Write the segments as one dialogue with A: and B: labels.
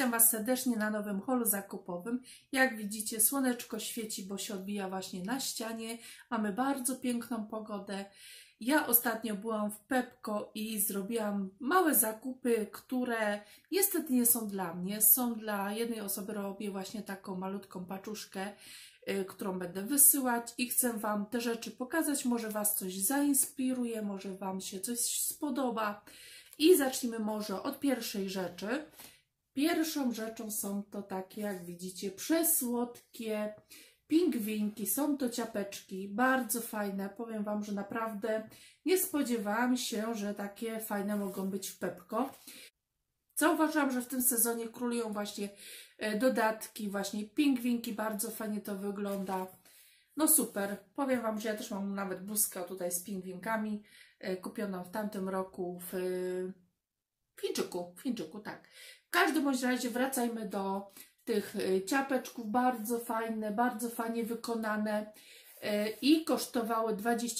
A: Witam Was serdecznie na nowym holu zakupowym. Jak widzicie, słoneczko świeci, bo się odbija właśnie na ścianie. Mamy bardzo piękną pogodę. Ja ostatnio byłam w Pepco i zrobiłam małe zakupy, które niestety nie są dla mnie. Są dla jednej osoby, robię właśnie taką malutką paczuszkę, którą będę wysyłać i chcę Wam te rzeczy pokazać. Może Was coś zainspiruje, może Wam się coś spodoba. I zacznijmy może od pierwszej rzeczy. Pierwszą rzeczą są to takie, jak widzicie, przesłodkie pingwinki. Są to ciapeczki, bardzo fajne. Powiem Wam, że naprawdę nie spodziewałam się, że takie fajne mogą być w Pepco. Zauważyłam, że w tym sezonie królują właśnie dodatki, właśnie pingwinki. Bardzo fajnie to wygląda. No super. Powiem Wam, że ja też mam nawet bluzkę tutaj z pingwinkami. Kupioną w tamtym roku w Chińczyku, tak. W każdym bądź razie wracajmy do tych ciapeczków. Bardzo fajne, bardzo fajnie wykonane i kosztowały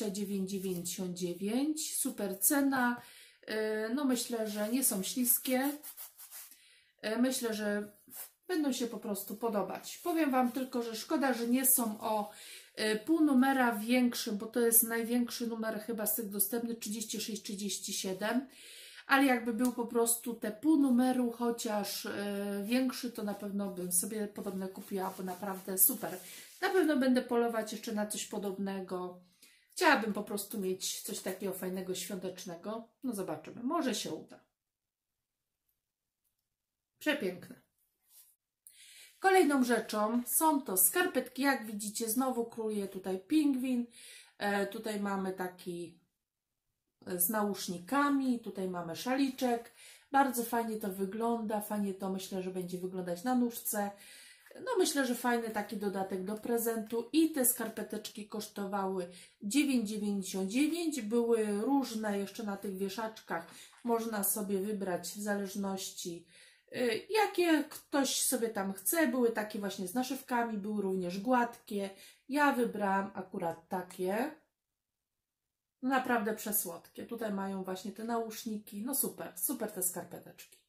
A: 29,99. Super cena. No myślę, że nie są śliskie. Myślę, że będą się po prostu podobać. Powiem Wam tylko, że szkoda, że nie są o pół numera większym, bo to jest największy numer chyba z tych dostępnych, 36-37. Ale jakby był po prostu te pół numeru, chociaż większy, to na pewno bym sobie podobne kupiła, bo naprawdę super. Na pewno będę polować jeszcze na coś podobnego. Chciałabym po prostu mieć coś takiego fajnego, świątecznego. No zobaczymy, może się uda. Przepiękne. Kolejną rzeczą są to skarpetki. Jak widzicie, znowu króluje tutaj pingwin. Tutaj mamy taki z nausznikami, tutaj mamy szaliczek. Bardzo fajnie to wygląda, fajnie to myślę, że będzie wyglądać na nóżce. No myślę, że fajny taki dodatek do prezentu i te skarpeteczki kosztowały 9,99. Były różne jeszcze na tych wieszaczkach. Można sobie wybrać w zależności jakie ktoś sobie tam chce. Były takie właśnie z naszywkami, były również gładkie. Ja wybrałam akurat takie. Naprawdę przesłodkie. Tutaj mają właśnie te nauszniki. No super, super te skarpeteczki.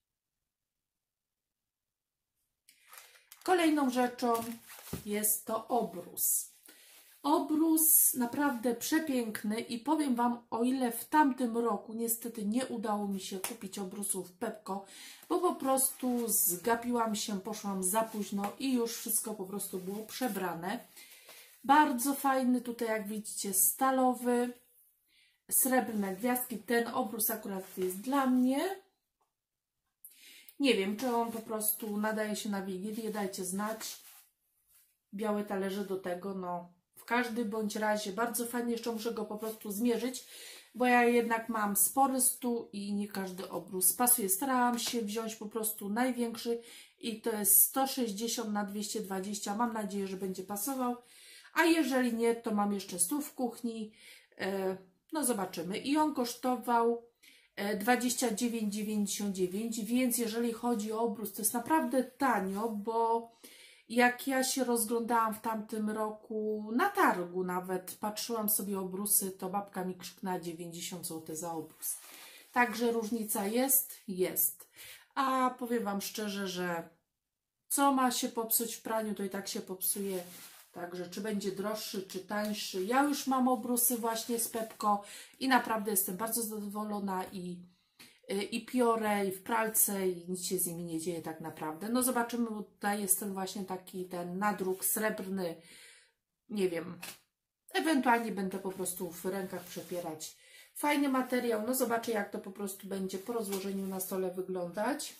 A: Kolejną rzeczą jest to obrus. Obrus naprawdę przepiękny i powiem Wam, o ile w tamtym roku niestety nie udało mi się kupić obrusów w Pepco, bo po prostu zgapiłam się, poszłam za późno i już wszystko po prostu było przebrane. Bardzo fajny tutaj, jak widzicie, stalowy. Srebrne gwiazdki. Ten obrus akurat jest dla mnie. Nie wiem, czy on po prostu nadaje się na Wigilię. Dajcie znać. Białe talerze do tego. No, w każdym bądź razie bardzo fajnie. Jeszcze muszę go po prostu zmierzyć, bo ja jednak mam spory stół i nie każdy obrus pasuje. Starałam się wziąć po prostu największy i to jest 160 na 220. Mam nadzieję, że będzie pasował. A jeżeli nie, to mam jeszcze stół w kuchni. No zobaczymy. I on kosztował 29,99, więc jeżeli chodzi o obrus, to jest naprawdę tanio, bo jak ja się rozglądałam w tamtym roku na targu nawet, patrzyłam sobie obrusy, to babka mi krzyknęła 90 zł za obrus. Także różnica jest. A powiem Wam szczerze, że co ma się popsuć w praniu, to i tak się popsuje. Także czy będzie droższy, czy tańszy. Ja już mam obrusy właśnie z Pepco i naprawdę jestem bardzo zadowolona i piorę, i w pralce, i nic się z nimi nie dzieje tak naprawdę. No zobaczymy, bo tutaj jest ten właśnie taki ten nadruk srebrny. Nie wiem. Ewentualnie będę po prostu w rękach przepierać. Fajny materiał. No zobaczę, jak to po prostu będzie po rozłożeniu na stole wyglądać.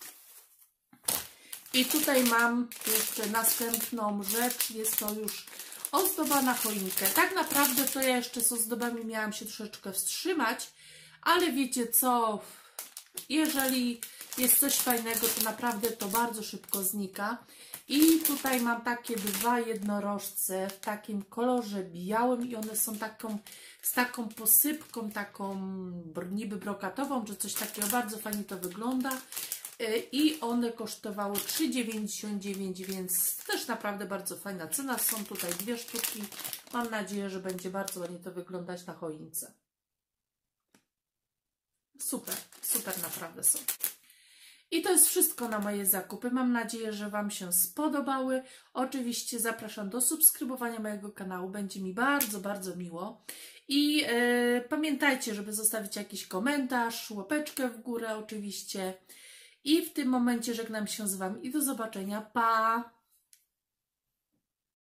A: I tutaj mam jeszcze następną rzecz, jest to już ozdoba na choinkę. Tak naprawdę to ja jeszcze z ozdobami miałam się troszeczkę wstrzymać, ale wiecie co, jeżeli jest coś fajnego, to naprawdę to bardzo szybko znika. I tutaj mam takie dwa jednorożce w takim kolorze białym i one są z taką posypką, taką niby brokatową, czy coś takiego. Bardzo fajnie to wygląda. I one kosztowały 3,99, więc też naprawdę bardzo fajna cena. Są tutaj dwie sztuki. Mam nadzieję, że będzie bardzo ładnie to wyglądać na choince. Super, super naprawdę są. I to jest wszystko na moje zakupy. Mam nadzieję, że Wam się spodobały. Oczywiście zapraszam do subskrybowania mojego kanału. Będzie mi bardzo, bardzo miło. I pamiętajcie, żeby zostawić jakiś komentarz, łapeczkę w górę oczywiście. I w tym momencie żegnam się z Wami i do zobaczenia. Pa!